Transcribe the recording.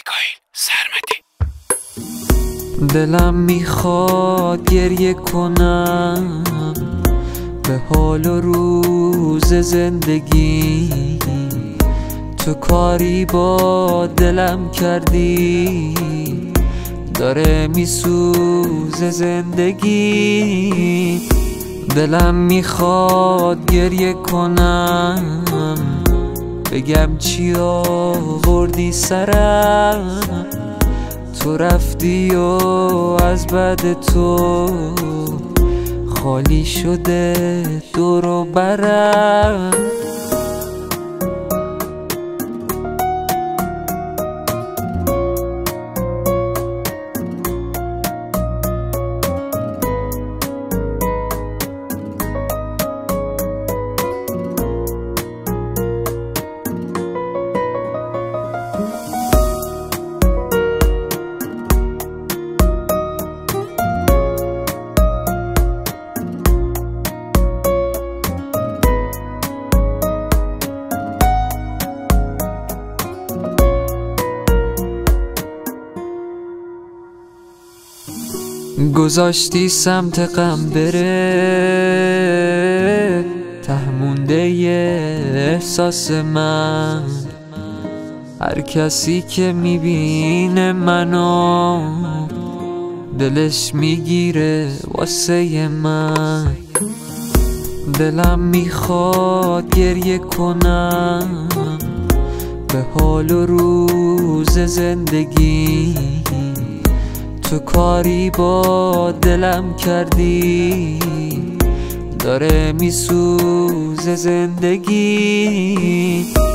میکائیل سرمدی. دلم میخواد گریه کنم به حال و روز زندگی، تو کاری با دلم کردی داره میسوزه زندگی. دلم میخواد گریه کنم بگم چی آوردی سرم، تو رفتی و از بعد تو خالی شده دور و برم. گذاشتی سمت غم بره، ته مونده احساس من. هر کسی که میبینه منو دلش میگیره واسه من. دلم میخواد گریه کنم به حال و روز زندگی، تو کاری با دلم کردی داره میسوزه زندگی.